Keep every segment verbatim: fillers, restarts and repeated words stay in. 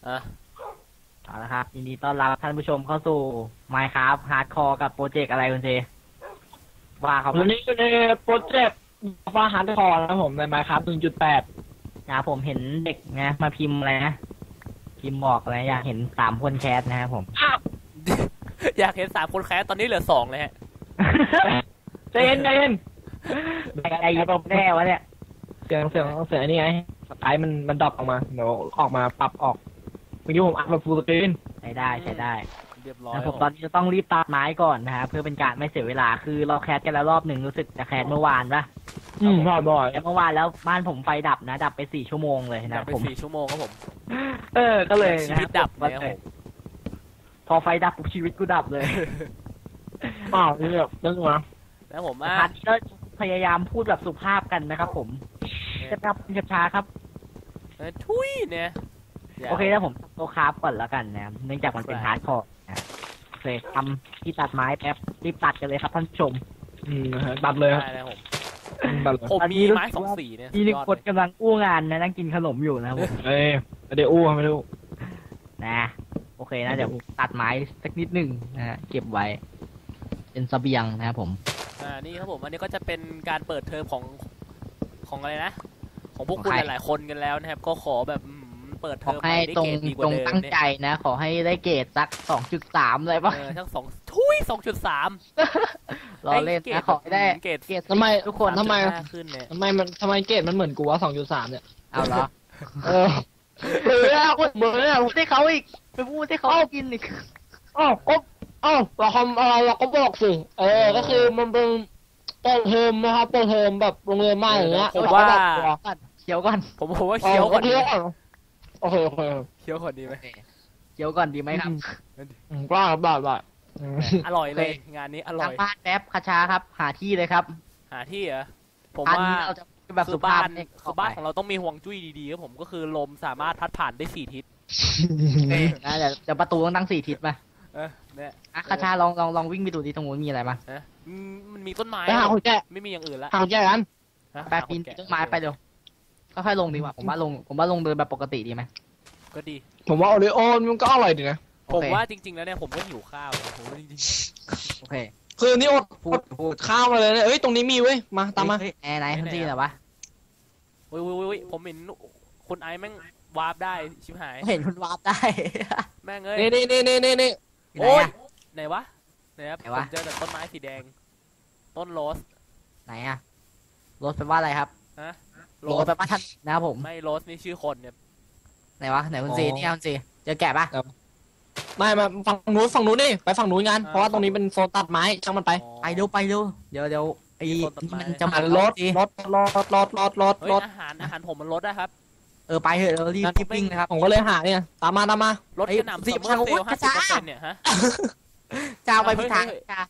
อ่ะเอาละครับยินดีต้อนรับท่านผู้ชมเข้าสู่ Minecraft Hardcore กับโปรเจกต์อะไรคุณเจว่าครับวันนี้อยู่ในโปรเจกต์ฟ้าฮาร์ดคอร์นะครับผมใน Minecraft หนึ่งจุดแปดนะผมเห็นเด็กนะมาพิมพ์อะไรนะพิมพ์บอกอะไรอยากเห็นสามคนแคสนะครับผมอยากเห็นสามคนแคสตอนนี้เหลือสองเลยฮะเจนเจนไอ้ยังแน่วะเนี่ยเสียงเสียงเสียงนี่ไงสไตล์มันมันดรอปออกมาเดี๋ยวออกมาปรับออกเมื่อกี้ผมอัดแบบฟูลสกรีนใช้ได้ใช้ได้เรียบร้อยนะผมตอนนี้จะต้องรีบตัดไม้ก่อนนะฮะเพื่อเป็นการไม่เสียเวลาคือเราแคสกันแล้วรอบหนึ่งรู้สึกจะแคสเมื่อวานปะอืมบ่อยบ่อยแต่เมื่อวานแล้วบ้านผมไฟดับนะ ดับไปสี่ชั่วโมงเลยดันะบไปผมสี่ชั่วโมงครับผมเออก็เลยชีนะวิตดับว่าแล้วผมพอไฟดับปุ๊บชีวิตกูดับเลยอ้าวนี่แบบนั่นวะแล้วผมอ่ะพาร์ทนี้ก็พยายามพูดแบบสุภาพกันนะครับผมจะครับคุณช้าครับเออทุยเนี่ยโอเคแล้วผมโตคราฟก่อนแล้วกันนะเนื่องจากมันเป็นฮาร์ดคอร์นะโอเคทำที่ตัดไม้แป๊บรีบตัดกันเลยครับท่านผู้ชมอืมนะฮะตัดเลยครับได้แล้วผมตัดเลยผมมีไม้สองสีเนี่ยมีหนึ่งสุดยอดคนเลยกำลังอู้งานนะนั่งกินขนมอยู่นะครับผมเอ้ยไม่ได้อู้ไม่ได้อู้นะโอเคนะเดี๋ยวตัดไม้สักนิดหนึ่งนะฮะเก็บไว้ เป็นเสบียงนะครับผมอ่านี่ครับผมอันนี้ก็จะเป็นการเปิดเทอมของของอะไรนะ ของพวกคุณหลายๆคนกันแล้วนะครับ ก็ขอแบบอืมเปิดเทขออมให้ไปได้ตรงเกรดดีกตรว่าง เดิมตั้งเนี่ยใจนะ ขอให้ได้เกรดสักสองจุดสามเลยปะเออทั้งสองทุยสองจุดสามรอเล่นนะขอให้ได้เกรดเกรดทำไมทุกคนทำไมขึ้นเนี่ยทำไมมันทำไมเกรดมันเหมือนกูวะสองจุดสามเนี่ยเอาเหรอเออเออคนเหมือนเนี่ยพูดให้เขาอีกไปพูดให้เขากินอีกอ้าวก็อ้าวเราทำอะไรเราก็บอกสิเออก็คือมันเป็นเปิดเทอมนะครับเปิดเทอมแบบโรงเรียนมากอย่างเงี้ยผมว่าเคี้ยวก่อนผมผมว่าเคี้ยวก่อนดีเคี้ไหยมวก่อนโอเคโอเคเคี้ยวก่อนดีไหมเคี้ยวก่อนดีไหมครับอืมบ้าบ้าบ้าอืมอร่อยเลยงานนี้อร่ทาอง ยบ้านแป๊บคาชาครับ หาที่เลยครับหาที่เหรอผมอันว่านี้เราจะแบบคืสุอภาบ้าพนเนี่ยคือบ้านของเราต้องมีห่วงจุ้ยดีๆครับผมก็คือลมสามารถพัดผ่านได้สี่ทิศนะเดี๋ยวเดี๋ยวประตูต้องตั้งสี่ทิศมาเออเนี่ยอ่ะคาชาลองลองลองวิ่งไปดูดิตรงนู้นมีอะไรบ้างนะอืมมันมีต้นไม้ไปหาคนแก่ไม่มีอย่างอื่นละหาคนแก่กันฮะแป๊บปีนหาคต้นไม้ไปเร็วค่อยๆลงดีกว่าผมว่าลงผมว่าลงเดินแบบปกติดีไหมก็ดีผมว่าโอริโอมันก็อร่อยดีนะโอผมเคว่าจริงๆแล้วเนี่ยผมก็หิวข้าวนะผมว่าจริงโอเคคือนี่อดพูอดดพูดข้าวมาเลยนะเอ้ยตรงนี้มีเว้ยมาตามมาเฮ้ยไหนไหนทันทีเหรอวะๆอุ้ยอุ้ยอุ้ยผมเห็นคุณไอซ์แม่งวาร์ปได้ชิบหายเห็นคุณวาร์ปได้แม่งเอ้ยนี่นี่นี่นี่นี่นี่อยู่ไหนโอ้ยอะไหนวะไหนครับไหนผวะมเจอแต่ต้นไม้สีแดง ต้นโรสไหนอะรถแปลว่าอะไรครับฮะรถแปลว่าท่านนะครับผมไม่โรสนี่ชื่อคนเนี่ยไหนวะไหนคุณซีนี่คุณซีเจอแกะปะไม่มาฝั่งนู้นฝั่งนู้นนี่ไปฝั่งนู้นกันเพราะว่าตรงนี้เป็นโซนตัดไม้ช่างมันไปอ๋อไปเร็วไปเร็วเดี๋ยวเดี๋ยวไอ้มีคนตัดไม้มันจะมาอ่ะรถสิรถรถรถรถรถเฮ้ยรถอาหารอาหารผมมันลดนะครับเออไปเถอะเรารีบรีบวิ่งนะครับผมก็เลยหาเนี่ยตามมาตามมาลดเฮ้ยกระหน่ำสิซัมเมอร์เซลบห้าสิบเปอร์เซ็นต์เนี่ยฮะจะเอาไปพิธาเฮ้ยจ้าก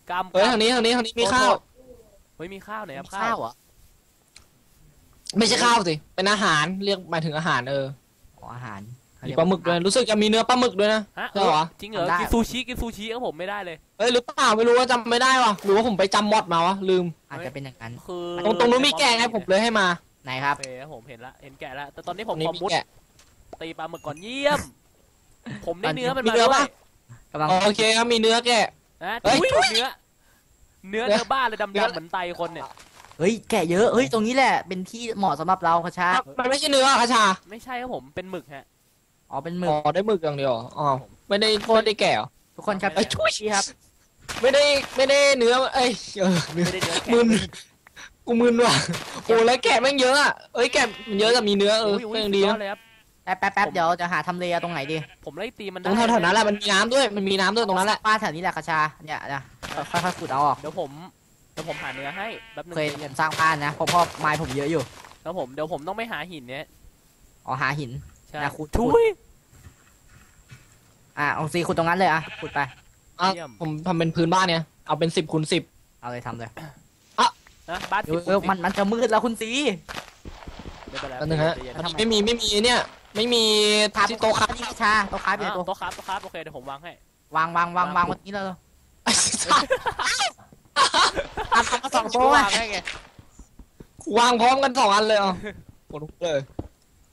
ำเฮ้ยกำทางนี้ทางนี้ทางนี้มีข้าวเฮ้ยมีข้าวไหนครับข้าวเหรอไม่ใช่ข้าวสิเป็นอาหารเรียกหมายถึงอาหารเอออ๋ออาหารมีปลาหมึกด้วยรู้สึกจะมีเนื้อปลาหมึกด้วยนะฮะใช่เหรอจริงเหรอกินซูชิกินซูชิก็ผมไม่ได้เลยเอ้ยหรือเปล่าไม่รู้ว่าจำไม่ได้ว่ะหรือว่าผมไปจำมอดมาวะลืมอาจจะเป็นอย่างนั้นคือตรงตรงนู้นมีแกะไงผมเลยให้มาไหนครับโอเคครับผมเห็นละเห็นแกะละแต่ตอนนี้ตผรมงนี้ขอมีมุดแกะตีปลาหมึกก่อนเยี่ยม ผมได้เนื้อมันมีมาเนื้อด้วยปะกำลังโอเคครับมีเนื้อแกะนะเฮ้ยทุยเนื้อ เนื้อเนื้อเนื้อบ้าเลยดำเนื้อๆเหมือนไตคนเนี่ยเฮ้ยแกะเยอะเฮ้ยตรงนี้แหละเป็นที่เหมาะสำหรับเราคาชามันไม่ใช่เนื้อคาชาไม่ใช่ครับผมเป็นหมึกฮะอ๋อเป็นหมึอ๋กอได้หมึกอย่างเดียวอ๋อไม่ได้ไม่ได้แกะเหรอทุกคนครับไม่ได้ช่วยครับไม่ได้ไม่ได้เนื้อเอ้ยเออเนื้อไม่ได้เนื้อแกะมึนกูมึนว่ะโอ้แล้วแกะแม่งเยอะอ่ะเอ้ยแกะมันเยอะแต่มีเนื้อเอออุ้ยอุ้ก็ยยังสุดีดยอนะดเลยครับแป๊บแป๊บแป๊บผมเดี๋ยวจะหาทำเลตรงไหนดีผมไล่ตีมันตได้รงแถวๆนั้นแหละมันมีน้ำด้วยมันมีน้ำด้วยตรงนั้นแหละป้าแถวนี้แหละคาชาเนี่ยนะค่อยๆขุดเอาออกเดี๋ยวผมเดี๋ยวผมหาเนื้อให้แป๊บนึงเคยผมสร้างบ้านนะเพราะพ่อไม้ผมเยอะอยู่แล้วผมเดี๋ยวผมต้องไปหาหินเนี่ยอ๋อหาหินใช่นะขุดทุยอ่ะเอาซีขุดตรงนั้นเลยอ่ะขุดไปอ่ะเยี่ยมผมทำเป็นพื้นบ้านเนี่ยเอาเป็นสิบคูณสิบเอาเลยทำเลยนะบ้านเดี๋สิยวบเออมันมันจะมืดแล้วคุณซีไม่เป็นไรอันนึงฮะใจเย็นทำไมไม่มีไม่มีเนี่ยไม่มีครับที่โต๊ะครับนี่คาชาโต๊ะค้าเป็นอ่ะตัวโต๊ะครับโต๊ะครับโอเคเดี๋ยวผมวางให้วางวางวางวางวันนี้เลยทำมาสองผมโต๊ะวาอะงให้ไงวางพร้อมกันสองอันเลยอ่ะโคตรเลย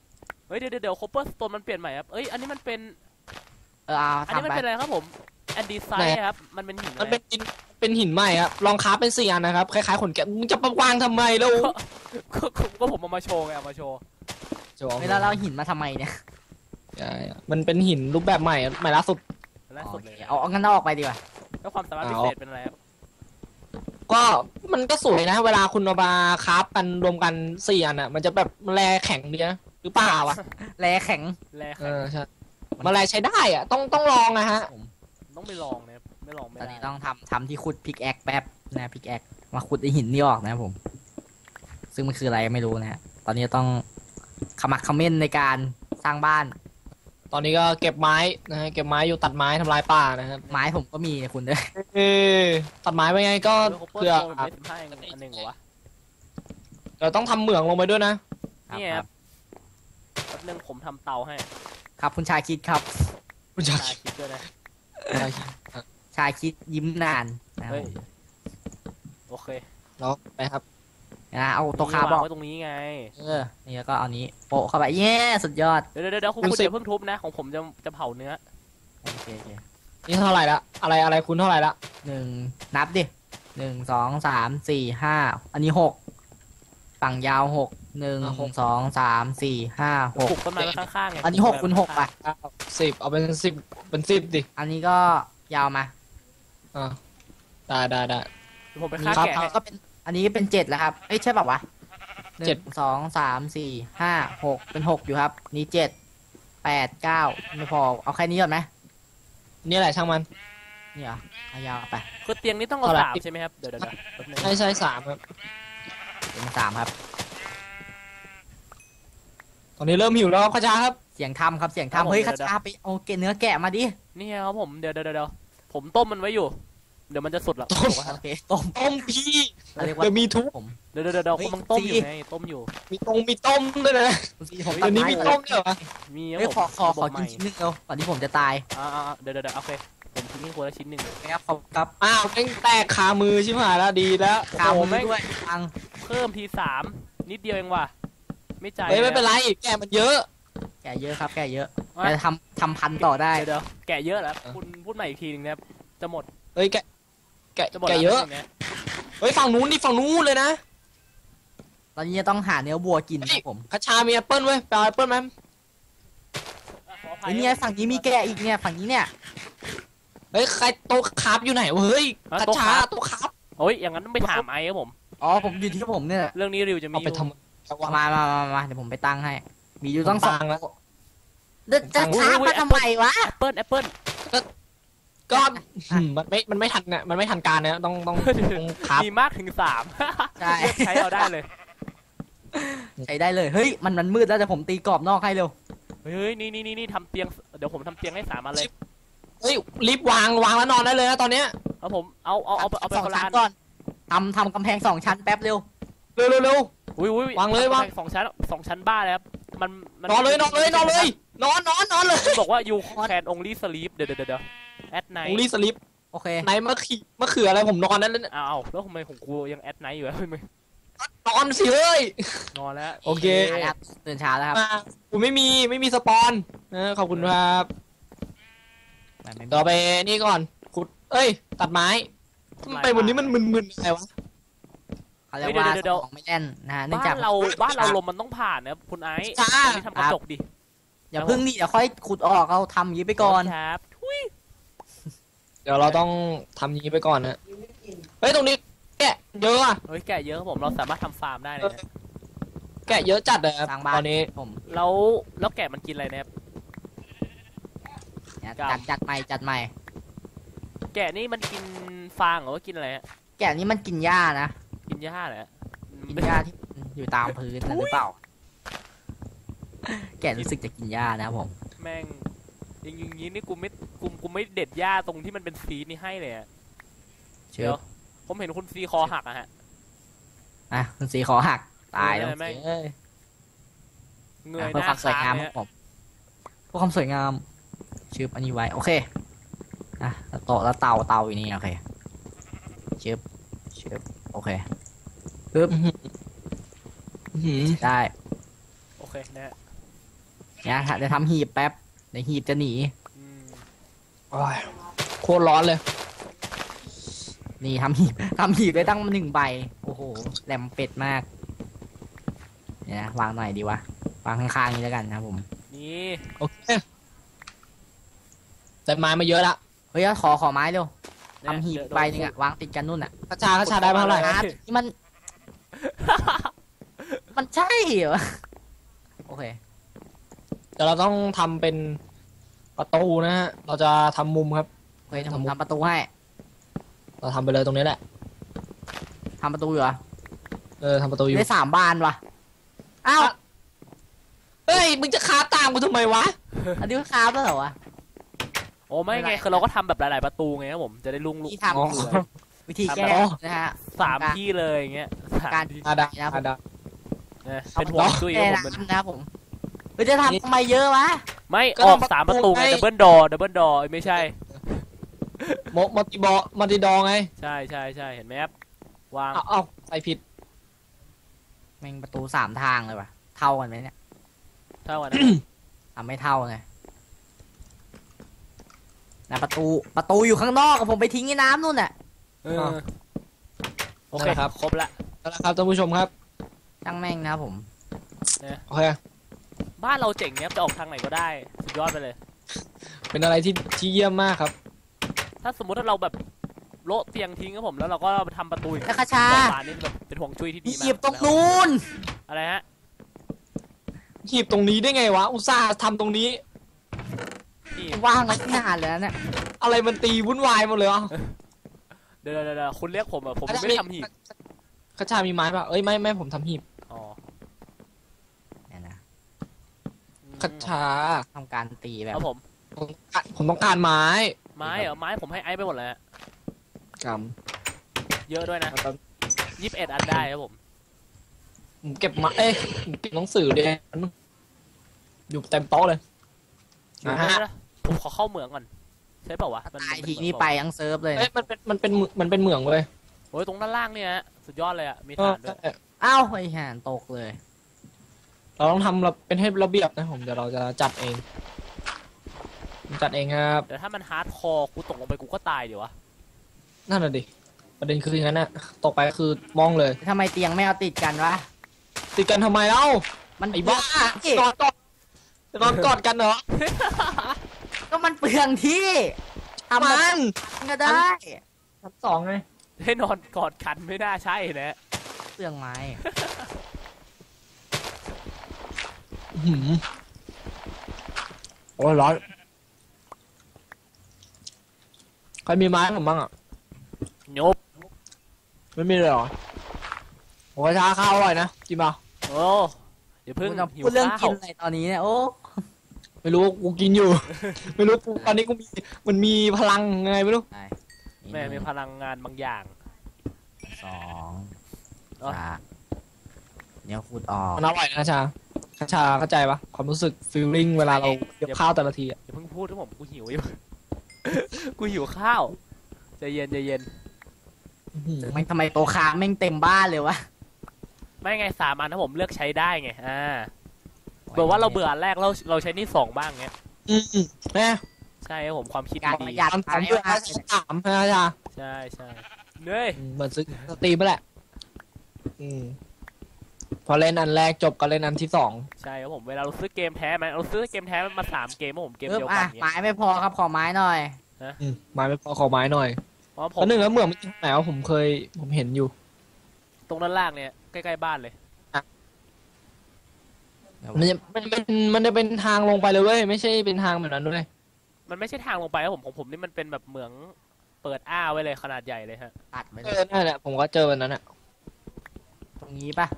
เฮ้ยเดี๋ยวเดี๋ยวโคเปอร์สโตนมันเปลี่ยนใหม่ครับเอ้ยอันนี้มันเป็นเออเอาอันนี้ทำมันไปเป็นอะไรครับผมแอนดีไซน์ครับมันเป็นหินมันเป็นหินเป็นหินใหม่ครับลองคราฟเป็นสี่อันนะครับคล้ายๆขนแกะมึงจะประวางทำไมแล้วก็ก็ก็ผมเอามาโชว์ไงเอามาโชว์ไม่แล้วเราหินมาทำไมเนี่ยใช่มันเป็นหินรูปแบบใหม่ใหม่ล่าสุดล่าโอสุดเคเลยเอาเอางั้นเอาออกไปดีกว่าแล้วความสามารถพิเศษเป็นอะไรครับก็มันก็สวยนะ เวลาคุณเอามาคราฟกันรวมกันสี่อันอ่ะมันจะแบบแลแข็งดีนะหรือเปล่าวะแลแข็งแรกเออใช่มันแลใช้ได้อ่ะต้องต้องลองนะฮะต้องไปลองนะครับไม่ลองไม่ตอนได้นี้ต้องทำทำที่ขุดพิกแอคแป๊บนะพิกแอคมาขุดไอหินนี่ออกนะครับผม ซึ่งมันคืออะไรไม่รู้นะฮะตอนนี้ต้องขมักเขม้นในการสร้างบ้านตอนนี้ก็เก็บไม้นะฮะเก็บไม้อยู่ตัดไม้ทำลายป่านะครับไม้ผมก็มีนะคุณเด้อเออตัดไม้ไปไงก็โคเปอร์เพื่อสโตนเป็นสิบห้าอันหนึ่งเหรอวะเราต้องทำเหมืองลงไปด้วยนะนี่ครับแป๊บนึงผมทำเตาให้ครับคุณชายคิดครับคุณจะตาคิดด้วยนะชายคิดยิ้มนานนะครับเฮ้ยผมโอเคแล้วไปครับนะเอาตัวคาร์บวาอง กไว้ตรงนี้ไงเออนี่แล้วก็เอานี้โปะเข้าไปเย้สุดยอดเดี๋ยวเดี๋ยวเดี๋ยวคุณคุณอย่าเพิ่งทุบนะของผมจะจะเผาเนื้อโอเคโอเคนี่เท่าไหร่ละอะไรอะไรคุณเท่าไหร่ละหนึ่งนับดิหนึ่งสองสามสี่ห้าอันนี้หกฝั่งยาวหกหนึ่งสองสามสี่ห้าหกปลูกต้นไม้ไว้ข้างๆไงอันนี้หกคูณหกป่ะเก้าสิบเอาเป็นสิบเป็นสิบดิอันนี้ก็ยาวมาอ่าได้ได้ได้เดี๋ยวผมไปอันฆ่านี้แกะให้ก็เป็นอันนี้เป็นเจ็ดแล้วครับเอ้ยใช่ป่าววะหเจ็นึ่ดงสองสามสี่ห้าหกเป็นหกอยู่ครับ นี่เจ็ดแปดเก้าไม่พอเอาแค่นี้ก่อนไหมนี่แหละช่างมันนี่เหรอเอายาวไปคือเตียงนี้ต้องเอาเอาละสามใช่ไหมครับเดี๋ยวเดี๋ยวเดี๋ยวแป๊บนึงใช่ใช่สามครับเป็นสามครับตอนนี้เริ่มหิวแล้วครับขจาครับเสียงทำครับเสียงทำเฮ้ยคาชาไปเอาเกล็ดเนื้อแกะมาดินี่ครับผมเดี๋ยวเดี๋ยวเดี๋ยวผมต้มมันไว้อยู่ เดี๋ยวมันจะสุดละต้มบอกว่าโอเคต้มต้มพี่เขาเรียกว่าเดี๋ยวมีทุบผมเดี๋ยวเดี๋ยวเดี๋ยวเฮ้ยกำลังต้มอยู่ซีไงต้มอยู่มีตรงมีต้มด้วยนะคุณซีผมเดี๋ยวนี้มีต้มด้วยเหรอมีคเฮ้ยรับขอขอขอระบบกินชิ้นหนึงเร็วก่อนที่ผมจะตายอ่าอ่าอ่าเดี๋ยวเดี๋ยวเดี๋ยวโอเคผมทิ้งให้คนละชิ้นหนึ่งนะครับขอบคุณครับอ้าวแม่งแตกคามือชิบหายแล้วดีแล้วขาวโอ้มืแม่อง ด้วยตังเพิ่มทีสามนิดเดียวเองว่ะไม่ใจเฮ้ยไม่เป็นไรแกมันเยอะแกะเยอะครับแกะเยอะอ่ะจะทำทำพันธุ์ต่อได้เดี๋ยวเดี๋ยวแกะเยอะแล้วคุณพูดใหม่อีกทีหนึงนะครับจะหมดเฮ้ยแกแกะจะหมดแกะเยอะแล้วนเฮ้ยฝั่งนู้นดิฝั่งนู้นเลยนะตอนนี้จะต้องหาเนื้อวัวกินครับผมคาชามีแอปเปิ้ลเว้ยไปเอาแอปเปิ้ลไหมขออภัไอ้เนี่ยฝั่งนี้มีแกะอีกเนี่ยฝั่งนี้เนี่ยเฮ้ยใครโต๊ะคราฟอยู่ไหนวะเฮ้ยอ่ะคาโต๊ะชาคราฟโต๊ะคราฟโอ้ยอย่างนั้นต้องไปถามไอ้ครับผมอ๋อผมอยู่ที่ผมเนี่ยเรื่องนี้ริวจะมีเอาอไปยู่ทำมามามามาเดี๋ยวผมไปตั้งให้ มีอยู่ต้องสองตั้งแล้วเดี๋ยวจะช้ามาทำไมวะแอปเปิลแอปเปิลก็อืมมันไม่มันไม่ทันเนี่ยมันไม่ทันการนะต้องต้องต้องคราฟมีมากถึงสามใช่เลือกใช้เอาได้เลยใช้ได้เลย เฮ้ย มันมันมืดแล้วแต่ผมตีกรอบนอกให้เร็วเฮ้ยนี่นี่นี่นี่ทำเตียงเดี๋ยวผมทำเตียงให้สามอันเลยเฮ้ยรีบวางวางแล้วนอนได้เลยนะตอนเนี้ยเอาผมเอาเอาเอาเอาไปสองคนละชั้อันนก่อนทำทำกำแพงสองชั้นแป๊บเร็วเร็วเร็วเร็วอุ้ยอุ้ยวางเลยวางสองชั้นสองชั้นบ้าเลยครับมันมันอนเลยนอนเลยนอนเลย นอนนอนนอนเลยมันบอกว่า you can only sleep เดี๋ยวเดี๋ยวเดี๋ยว at ผ night มรีสลิปโอเคไหนมะขีมะเขืออะไรผมนอนนั่นเลยอ้าวแล้วทำไมของกูยัง at night อยู่อะมึงนอนสิเฮ้ยนอนแล้วโอเคมาแล้วตื่นเช้าแล้วครับมาผมไม่มีไม่มีสปอนเออขอบคุณครับไม่ไม่ต่อไปนี่ก่อนขุดเอ้ย ตัดไม้ทำไมวันนี้มันมึนๆอะไรวะเขาเรียกว่าสมองไม่แน่นนะฮะเนื่องจาบ้าก นเราบ้านเราลมมันต้องผ่านนะครับคุณไอซ์จ้าตอนนี้ทำกระจกดิอย่าเพิ่งนี่เดี๋ยวค่อยขุดออกเอาทำอย่างนี้ไปก่อนครับทุยเดี๋ยวเราต้องทำอย่างนี้ไปก่อนนะเฮ้ยตรงนี้แกะเยอะอะเฮ้ยแกะเยอะครับผมเราสามารถทำฟาร์มได้เลยนะแกะเยอะจัดเลยครับสร้างบ้านตอนนี้ผมแล้วแล้วแกะมันกินอะไรนะครับเนี่ยครับจัดจัดใหม่จัดใหม่แกะนี่มันกินฟางหรือว่ากินอะไรฮะแกะนี้มันกินหญ้านะกินหญ้าเหรอกินหญ้าที่อยู่ตามพื้นนั่นหรือเปล่า แกะรู้สึกจะกินหญ้านะครับผมแม่งอย่างงี้นี่กูไม่กูกูไม่เด็ดหญ้าตรงที่มันเป็นซีดนี่ให้เลยอะเชื่เดี๋อยวผมเห็นคุณซีคอหักอะฮะอ่ะคุณสีขอหักตายแล้วไม่ไม่เอ้ยเงยอ่ะหเพื่อน้าความสวยค้างงามเลขยองฮะผมเพื่อความสวยงามชืบอันนี้ไว้โอเคอ่ะแล้วโต๊ะแล้วเตาเตาอยู่นี่โอเคชืบชืบโอเคปึ๊บอื้อหือได้โอเคนะฮะเนี่ยเดี๋ยวทำหีบแป๊บเดี๋ยวหีบจะหนีอืมโอ้ยโคตรร้อนเลยนี่ทำหีบ ทำหีบได้ตั้งหนึ่งใบโอ้โหแหลมเป็ดมากเนี่ยนะวางหน่อยดีวะวางข้างๆนี้แล้วกันนะครับผมนี่โอเคแต่ไม้มาเยอะละเฮ้ยขอขอไม้เร็วเนี่ยทำหีบเดี๋ยวใบหนึงอะวางติดกันนู่นอะกระชากระชาได้มาเท่าไหร่อาร์ตนี่มัน มันใช่เหรอโอเคเดี๋ยวเราต้องทำเป็นประตูนะฮะเราจะทำมุมครับเฮ้ยเดี๋ยวผมทำประตูให้เราทำไปเลยตรงนี้แหละทำประตูอยู่เหรอเออทำประตูอยู่ได้สามบานวะอ้าวเฮ้ยมึงจะคาตามกูทำไมวะอันนี้มันคราฟแล้วเหรอวะโอ้ไม่ไงคือเราก็ทำแบบหลาย ๆ ประตูไงครับผมจะได้ลุงลุงที่ทำอ๋อวิธีแก้นะฮะสามที่เลยอย่างเงี้ยสามการที่อาดาอาดานะเป็นห่วงจุ้ยคแก้รับผมเป็นน้ำนะครับผมเฮ้ยจะทำทำไมเยอะวะไม่ก็ออกทำสามประตูไงไงดับเบิลดอดับเบิลดอไม่ใช่โมมัลติบอมัลติดอไงใช่ใช่ใช่เห็นไหมครับวางเอาเอาใส่ผิดแม่งประตูสามทางเลยวะเท่ากันไหมเนี่ยเท่ากันนะทำไม่เท่าไงนะประตูประตูอยู่ข้างนอกกับผมไปทิ้งในน้ำนู่นน่ะเออโอเคครับครบละแล้วนะครับท่านผู้ชมครับช่างแม่งนะครับผมโอเคบ้านเราเจ๋งเนี้ยจะออกทางไหนก็ได้สุดยอดไปเลยเป็นอะไรที่ที่เยี่ยมมากครับถ้าสมมุติถ้าเราแบบโละเตียงทิ้งครับผมแล้วเราก็ทำประตูอีกนักชาสองบานนี่แบบเป็นห่วงจุ้ยที่ดีมีมากหยิบตรงนู้นอะไรฮะหีบตรงนี้ได้ไงวะ อุตส่าห์ทำตรงนี้นี่ว่างไว้ที่นานแล้วเนี่ยอะไรมันตีวุ่นวายหมดเลยวะเดี๋ยวเดี๋ยวเดี๋ยวคุณเรียกผมอะผมไม่ได้ทำหีบกระชามีไม้ป่ะเอ้ยไม่ไม่ผมทำหีบอ๋อเนี่ยนะกระชาทำการตีแบคบรับผมผมผมต้องการไม้ไม้เหรอไม้ผมให้ไอซ์ไปหมดเลยฮะกเยอะด้วยนะำยี่สิบเอ็ดอันได้ครับผมผมเก็บไม้เอ้ยผมเก็บหนังสือด้วยอยู่เต็มโต๊ะเลย นะฮะเดี๋ยวนะผมขอเข้าเหมืองก่อนใช่เปล่าวะมันตายมันทีเหมืองนี้เล่าไปทั้งเซิร์ฟเลยเอ้ยมันเป็นมันเป็นมันเป็นเหมืองเลยโอ้ยตรงด้านล่างเนี่ยฮะสุดยอดเลยอะมีเออฐานด้วยอ้าวไอ้ห่านตกเลยเราต้องทำเราเป็นให้ระเบียบนะผมเดี๋ยวเราจะจัดเองผมจัดเองครับเดี๋ยวถ้ามันฮาร์ดคอร์กูตกลงไปกูก็ตายเดี๋ยววะนั่นน่ะดิประเด็นคืออย่างนั้นน่ะตกไปคือมองเลยทำไมเตียงไม่เอาติดกันวะติดกันทำไมเล่ามันไอ้บ้าเปลืองนอนกอดนอนกอดกันเหรอก็มันเปลืองที่ทำมัแบบนก็ได้ชั้นสองไงให้นอนกอดกันไม่น่าใช่นะเปลืองไม้หืมโอ้ยร้อนใครมีไม้ผมบ้างอ่ะยบไม่มีเลยเหรอโอ้ยชาข้าวอร่อยนะกินเปล่าโอ้เดี๋ยวเพิ่งคุณจะหิวพูดเรื่องข้ากิวนอะไรตอนนี้เนี่ยโอ้ไม่รู้กูกินอยู่ ไม่รู้กูตอนนี้กูมีมันมีพลังไงไม่รู้แม่มีพลังงานบางอย่างสองเอ้าสามเดี๋ยวขุดออกมันอร่อยนะชาชาเข้าใจปะความรู้สึกฟีลลิ่งเวลาเราเก็บข้าวแต่ละทีอ่ะอย่าเพิ่งพูดนะผมกูหิวอยู่ กูหิวข้าวใจเย็นใจเย็นไม่ทำไมโตะคาแม่งเต็มบ้านเลยวะไม่ไงสามอันถ้าผมเลือกใช้ได้ไงอ่าแบบว่าเราเบื่ออันแรกเราเราใช้นี่สองบ้างเงี้ยอืมแม่ใช่ครับผมความคิดการดีประหยัดตอนไปผมเบื่อมากสามนะชาใช่ใช่เนื่อยอืมเหมือนซื้อสตรีมไปแหละ อืมพอเล่นอันแรกจบก็เล่นอันที่สองใช่ครับผมเวลาเราซื้อเกมแท้ไหมเราซื้อเกมแท้มาสามเกมครับผมเกมเออเดียวกัอ่ะนเงี้ยไม้ไม่พอครับขอไม้หน่อยอืมไม้ไม่พอขอไม้หน่อยเพราะผแล้มวหนึ่งแล้วเหมืองมันอยู่ไหนวะผมเคยผมเห็นอยู่ตรงด้านล่างเนี่ยใกล้ๆบ้านเลยมันจะมันเป็นมันจะเป็นทางลงไปเลยเว้ยไม่ใช่เป็นทางแบบนั้นด้วยมันไม่ใช่ทางลงไปครับผมของผมนี่มันเป็นแบบเหมืองเปิดอ้าไว้เลยขนาดใหญ่เลยฮะตัดไปเลเอย อนั่นแหละผมก็เจอวันนั้นอ่ะตรงนี้ปะ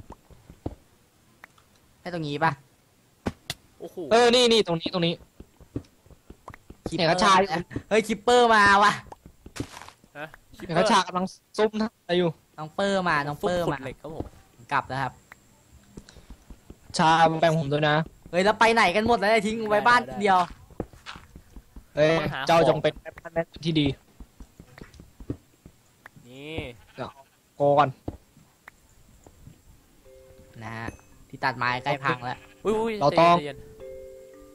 ให้ตรงนี้ปะโอ้โหเออนี่นี่ตรงนี้ตรงนี้คิปเนี่ยเปกอระร์ชายเฮ้ยคิปเปอร์มาวะคิปเนี่ยเปกอระร์ชากำลังซุ่มอะไรอยู่น้องเปอร์มาน้องซุปเปอร์ขุดมาเหล็กครับผมกลับนะครับชาแบ่งผมด้วยนะเฮ้ยแล้วไปไหนกันหมดแล้วเนี่ยทิ้งไว้บ้านเดียวเอ้ยเจ้าจงเป็นแม่บ้านที่ดีนี่โกก่อนนะฮะที่ตัดไม้ใกล้พังแล้วอุ้ยอุ้ยเราต้องใจเย็น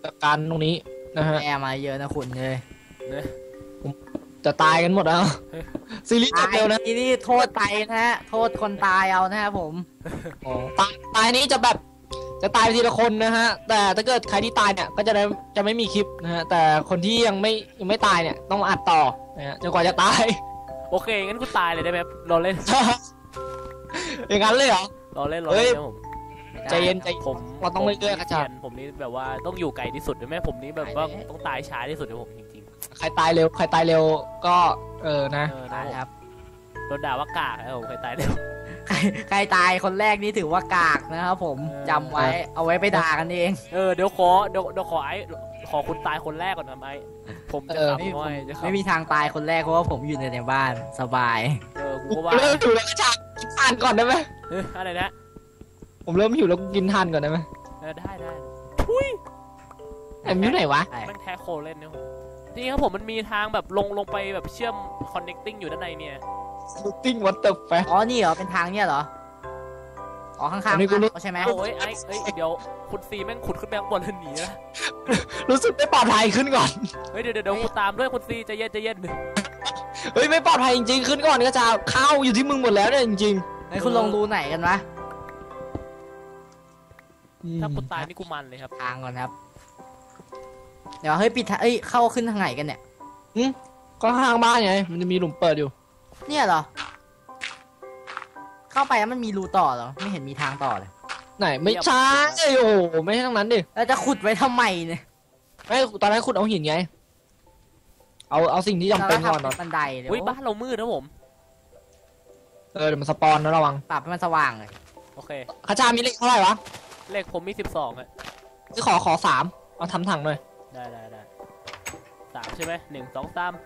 กับการตรงนี้นะฮะแอร์มาเยอะนะคุณเลยเนี่ยจะตายกันหมดแล้วซีรีส์จบเร็วนะทีนี่โทษไปนะฮะโทษคนตายเอานะครับผมอ๋อตายตายนี้จะแบบจะตายทีละคนนะฮะแต่ถ้าเกิดใครที่ตายเนี่ยก็จะได้จะไม่มีคลิปนะฮะแต่คนที่ยังไม่ยังไม่ตายเนี่ยต้องอัดต่อนะฮะจนกว่าจะตายโอเคงั้นกูตายเลยได้ไหมครับรอเล่นอย่างนั้นเลยเหรอรอเล่นรอเฮ้เล่ยนนะผมใจเย็นใจผมเราต้องเรื่อยๆกระชับผมนี่แบบว่าต้องอยู่ไกลที่สุดใช่ไหมผมนี่แบบว่าต้องตายช้าที่สุดในผมจริงใครตายเร็วใครตายเร็วก็เออนะๆเออนะนะครับโดนด่าว่ากากครับผมใครตายเร็วใครใครตายคนแรกนี่ถือว่ากากนะครับผมเออจำไว้เอาไว้ไปด่ากันเองเออเดี๋ยวขอเดี๋ยวเดี๋ยวขอไอ้ขอคุณตายคนแรกก่อนนะไอ้ผมจะขับน้อยจะขับไม่มีทางตายคนแรกเพราะว่าผมอยู่ในในบ้านสบายเออกูกูก็ว่าเริ่มหิวแล้วก็ชากินทานก่อนได้ไหมเอออะไรนะผมเริ่มหิวแล้วกูกินทานก่อนได้ไหมเออได้ได้แอมอยู่ไหนวะใช่แม่งแท้โคเล่นเนี่ยผมนี่ครับผมมันมีทางแบบลงลงไปแบบเชื่อม connecting อยู่ด้านในเนี่ย Shooting what the fuck อ๋อนี่เหรอเป็นทางเนี่ยเหรออ๋อข้างๆอันนี้กูรู้บ้านเขาใช่ไหมโอ้ยไอ้เอ้ยเดี๋ยวคุณซีแม่งขุดขึ้นไปข้างบนแล้วหนีนะรู้สึกไม่ปลอดภัยขึ้นก่อนเฮ้ยเดี๋ยวเดี๋ยวเดี๋ยวกูตามด้วยคุณซีใจเย็นใจเย็นเฮ้ยไม่ปลอดภัยจริงๆขึ้นก่อนก็จะเข้าอยู่ที่มึงหมดแล้วเนี่ยจริงไอ้ยคุณลงรูไหนกันวะๆถ้ากูตายนี่กูมันเลยครับทางก่อนครับ เดี๋ยวเฮ้ยปิดทางเอ้ยเข้าขึ้นทางไหนกันเนี่ยก็ข้างบ้านไงมันจะมีหลุมเปิดอยู่เนี่ยเหรอ เข้าไปแล้วมันมีรูต่อเหรอไม่เห็นมีทางต่อเลยไหนไม่ใช่โอ้โหไม่ใช่ทั้งนั้นดิแล้วจะขุดไว้ทำไมเนี่ยไม่ตอนนั้นคุณเอาหินไง เอาเอาสิ่งที่จำเป็นก่อนเราเนาะทำบันไดเดี๋ยวอุ้ยบ้านเรามืดนะผมเออเดี๋ยวมันสปอนนะระวังปรับให้มันสว่างเลยโอเคข้าจามีเลขเท่าไหร่วะเลขผมมีสิบสองอะที่ขอขอสามเอาทำถังหน่อยได้ได้ได้สามใช่ไหมหนึ่งสองสาม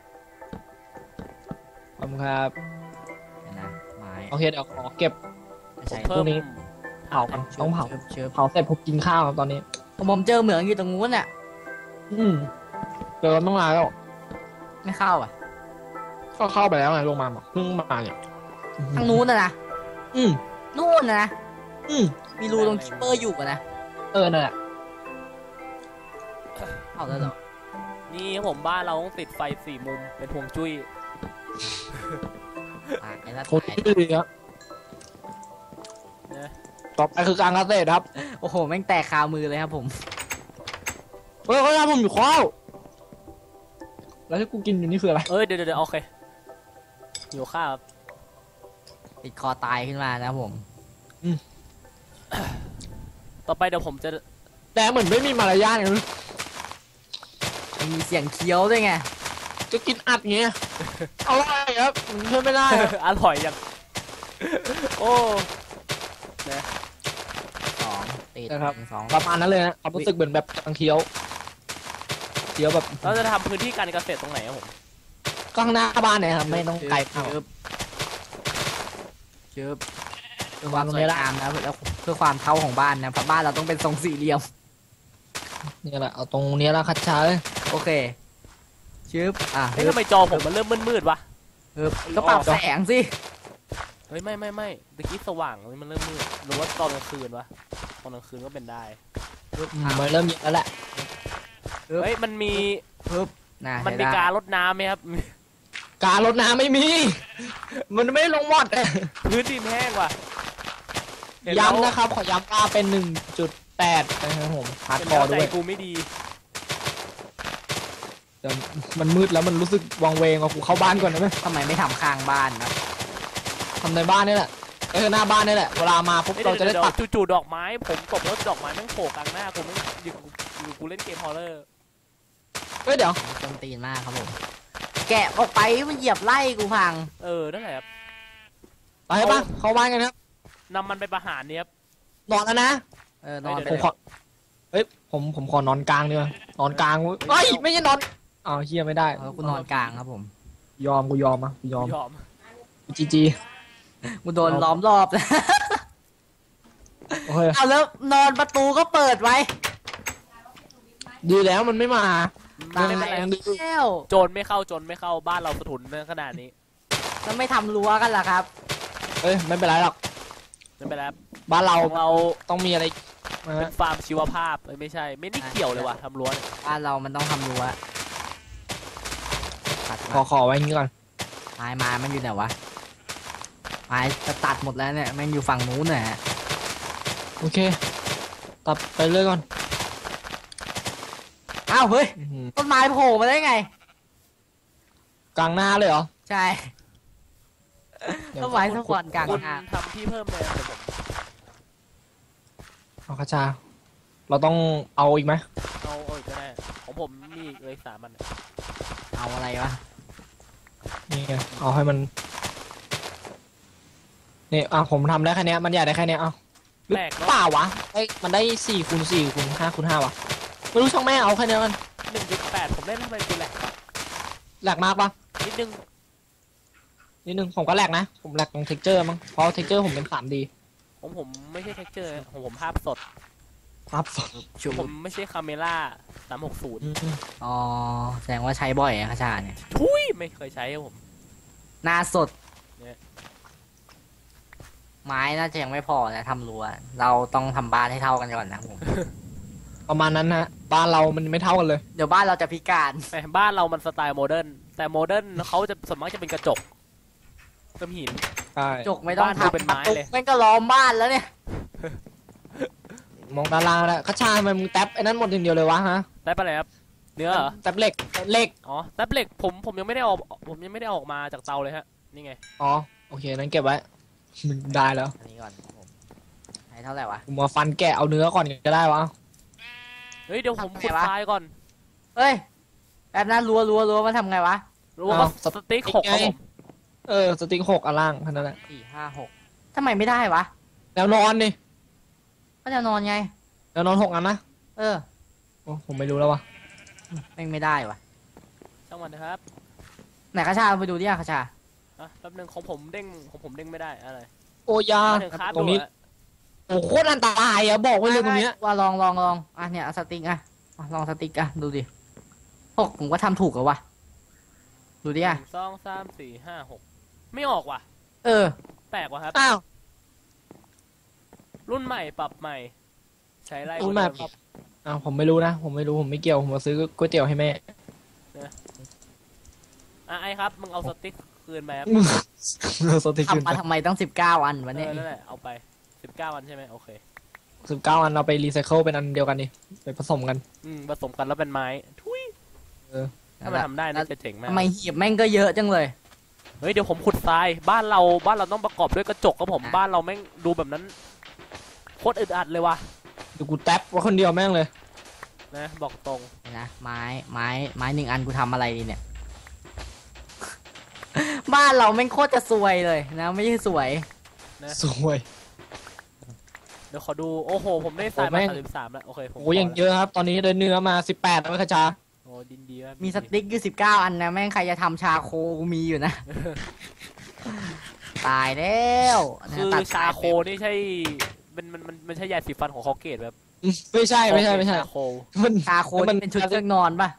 ขอบคุณครับเดี๋ยวนะไม้โอเคเดี๋ยวขอเก็บไม่ใช่เพิ่มพวกนี้ เผากันต้องเผาเชิบเชิบเผาเสร็จผมกินข้าวครับตอนนี้ผมเจอเหมืองอยู่ตรงนู้นน่ะอืมเดินต้องมาแล้วไม่เข้าอ่ะก็เข้าไปแล้วไงลงมาบอกเพิ่งมาเนี่ยทางนู้นน่ะนะอืมนู่นน่ะนะอืมมีรูตรงคิปเปอร์อยู่อะนะเออนั่นแหละเอาแล้วเหรอนี่ครับผมบ้านเราต้องติดไฟสี่มุมเป็นห่วงจุ้ยอ่ะไอ้ละโคตรถ่ายดีครับนะต่อไปคือการเกษตรครับโอ้โหแม่งแตกคามือเลยครับผมเฮ้ยเขาทำผมอยู่ข้าวแล้วที่กูกินอยู่นี่คืออะไรเอ้ยเดี๋ยวเดี๋ยวโอเคอยู่ข้าวครับติดคอตายขึ้นมานะครับผมต่อไปเดี๋ยวผมจะแต่เหมือนไม่มีมารยาทไงมีเสียงเคี้ยวด้วยไงจะกินอัดเงี้ยเอาไรครับมันช่วยไม่ได้ครับอร่อยอย่างโอ้สองติดนะครับหนึ่งสองประมาณนั้นเลยนะความรู้สึกเหมือนแบบกำลังเคี้ยวเคี้ยวแบบเราจะทำพื้นที่การเกษตรตรงไหนครับผมข้างหน้าบ้านเนี่ยครับไม่ต้องไกลมากชึบชึบเพื่อความสวยงามนะแล้วเพื่อความเท่าของบ้านนะเพราะบ้านเราต้องเป็นทรงสี่เหลี่ยมนี่แหละเอาตรงนี้แล้วคัดช้าเลยโอเคชึบอ่ะเฮ้ยทำไมจอผมมันเริ่มมืดๆวะชึบก็ปรับแสงสิเฮ้ยไม่ไม่ไม่ตะกี้สว่างมันเริ่มมืดหรือว่าตอนกลางคืนวะตอนกลางคืนก็เป็นได้ชึบอืมมันเริ่มเย็นแล้วแหละเฮ้ยมันมีชึบนะมันมีเห็ไหการรดน้ำไหมครับการรดน้ำไม่มี มันไม่ได้ลงหมดพื้นดินแห้งว่ะเห็นแล้วย้ำนะครับ ขอย้ำว่าเป็นหนึ่งจุดแปดนะครับผมฮาร์ดเห็นคอแล้วร์ใจด้วยกูไม่ดีแต่มันมืดแล้วมันรู้สึกวังเวงว่ากูเข้าบ้านก่อนได้ไหมทำไมไม่ทำข้างบ้านนะทำในบ้านนี่แหละเออหน้าบ้านนี่แหละเวลามาปุ๊บเฮ้ยเราจะเดี๋ได้ยวตัดๆจู่ๆดอกไม้ ผมตบแล้วดอกไม้แม่งโผล่กลางหน้ากูไม่อยู่อยู่กูเล่นเกมฮอลเลอร์เฮ้ยเดี๋ยวต้นตีนมากครับผมแกะออกไปมันเหยียบไล่กูพังเออนั่นแหละครับไปปะเข้าบ้านกันครับนำมันไปประหารเนี่ยครับนอนแล้วนะเออนอนเดี๋ไปยวผมขอเฮ้ยผมผมขอนอนกลางดีกว่านอนกลางเว้ยเฮ้ยไม่ใช่นอนอ้าวเฮียไม่ได้เออกูนอนกลางครับผมยอมกูยอมอ่ะกูยอมยอมจีจีกูโดนล้อมรอบแล้วโอเคเอาแล้วนอนประตูก็เปิดไว้ดีแล้วมันไม่มาตายไม่เป็นไรแล้วโจรไม่เข้าโจรไม่เข้าบ้านเราสะทุนขนาดนี้แล้วไม่ทำรั้วกันล่ะครับเอ้ยไม่เป็นไรหรอกไม่เป็นไรครับบ้านเราของเราต้องมีอะไรนะเป็ฮะนฟาร์มชีวภาพเอ้ยไม่ใช่ไม่ได้เกี่ยวเลยว่ะทำรั้วเนี่ยบ้านเรามันต้องทำรั้วตัดขอขอไว้อย่างนี้ก่อนไม้ไม้มันอยู่ไหนวะไม้จะตัดหมดแล้วเนี่ยมันอยู่ฝั่งนู้นน่ะโอเคตัดไปเลยก่อนอ้าวเฮ้ยอื้อหือต้นไม้โผล่มาได้ไงกลางหน้าเลยเหรอใช่เดี๋ยวต้นไม้ทั้งวันกลางคุณหน้าทำที่เพิ่มเลยนะเดี๋ยวผมเอาคาชา เราต้องเอาอีกไหมเอาเอาอีกก็ได้ของผมมีอีกเลยสามอันเนี่ยเอาอะไรวะนี่ไงเอาให้มันนี่อ่ะผมทำได้แค่เนี้ยมันใหญ่ได้แค่เนี้ยเอาแปลกเปเนาะล่าวะเอ้ยมันได้สี่คูณสี่คูณห้าคูณห้าวะไม่รู้ช่างแม่เอาแค่เนี้ยมันหนึ่งจุดแปดผมเล่นทำไมกูแหลกวะแหลกมากปะนิดนึงนิดนึงผมก็แหลกนะ ผมแหลกตรงเท็กเจอร์มั้งเพราะเท็กเจอร์ผมเป็นสามดีของผมไม่ใช่เท็กเจอร์ของผมภาพสดครับสดชูผมไม่ใช่คาเมล่าสามหกศูนย์อืมอ๋อแสดงว่าใช้บ่อยอะคาชาเนี่ยทุยไม่เคยใช้ครับผมหน้าสดเนี่ยไม้น่าจะยังไม่พอนะทำรั้วเราต้องทำบ้านให้เท่ากันก่อนนะผมประมาณนั้นฮะบ้านเรามันไม่เท่ากันเลยเดี๋ยวบ้านเราจะพิการแต่บ้านเรามันสไตล์โมเดิร์นแต่โมเดิร์นเขาจะส่วนมากจะเป็นกระจกเติมหินใช่จกไม่ต้องบ้านดูทำเป็นไม้เลยแม่งก็ล้อมบ้านแล้วเนี่ยมองด้านล่างแล้วคาชาทำไมมึงแท็บไอ้นั่นหมดอย่างเดียวเลยวะฮะได้ปะไรครับเนื้อเหรอแท็บเหล็กเหล็กอ๋อแท็บเล็กผมผมยังไม่ได้ออกผมยังไม่ได้ออกมาจากเตาเลยฮะนี่ไงอ๋อโอเคนั้นเก็บไว้มึงได้แล้วอันนี้ก่อนครับผมให้เท่าไหร่วะกูมาฟันแกะเอาเนื้อก่อนก็ได้วะเฮ้ยเดี๋ยวผมทำไงขุดวะทรายก่อนเฮ้ยแบบนั้นรัวรัวรัวมันทำไงวะรู้ว่าสติ๊กหกครับผมเออสติ๊กหกอันล่างแค่นั้นแหละสี่ห้าหกทำไมไม่ได้วะแล้วนอนนี่ก็จะนอนไงแล้วนอนหกอันนะเออโอ้ผมไม่รู้แล้ววะแม่งไม่ได้วะช่างมันนะครับไหนคาชาเอาไปดูดิอะคาชาอ่ะแป๊บนึงของผมเด้งของผมเด้งไม่ได้อะไรโอ้ยามาถึงคราฟตรงนี้ดูอะโอ้โคตรอันตรายอะบอกไว้เลยตรงเนี้ยว่าลองลองลองอ่ะเนี่ยเอาสติ๊กอ่ะอ่ะลองสติ๊กอ่ะดูดิหกผมก็ทำถูกเหรอวะดูดิหอ่ะนึ่งสองสามสี่ห้าหกไม่ออกว่ะเออแปลกว่ะครับอ้าวรุ่นใหม่ปรับใหม่ ใช้ไล่รุ่นใหม่ปรับ อ้าวผมไม่รู้นะ ผมไม่รู้ผมไม่เกี่ยวผมมาซื้อก๋วยเตี๋ยวให้แม่อ่ะไอครับมึงเอาสติ๊กคืนไปครับมึงเอาสติ๊กขึ้นทำมาทำไมต้องสิบเก้าอันวะเอเนี่ยอนั่นแหละเอาไปสิบเก้าวันใช่ไหมโอเคสิบเก้าอันเราไปรีไซเคิลเป็นอันเดียวกันดิไปผสมกันอืมผสมกันแล้วเป็นไม้ทุยเออถ้ามันทำได้น่าจะเจ๋งมากทำไมหีบแม่งก็เยอะจังเลยเฮ้ยเดี๋ยวผมขุดทรายบ้านเราบ้านเราต้องประกอบด้วยกระจกครับผมบ้านเราแม่งดูแบบนั้นโคตรอึดอัดเลยว่ะเดี๋ยวกูแท็บไว่าคนเดียวแม่งเลยนะบอกตรงเห็นนะไม้ไม้ไม้หนึ่งอันกูทำอะไรดีเนี่ย บ้านเราแม่งโคตรจะสวยเลยนะไม่ใช่สวยสวยเดี๋ยวขอดูโอ้โหผมได้ทรายโอ้แม่มาง สามสิบสามแล้วโอเคผมโอ้ยังเยอะครับ ตอนนี้ได้เนื้อมาสิบแปดแล้วคาจาโอ้ดินดีมากมีสติ๊กอยู่สิบเก้าอันนะแม่งใครจะทำชาโคกูมีอยู่นะ ตายแล้วนะคือตัดชาโคนี่ใช่มันมันมันมันใช่ยาสีฟันของคอเกตแบบไม่ใช่ไม่ใช่ไม่ใช่ชาโคมันชาโคนี่เป็นชุดเครื่องนอนป่ะ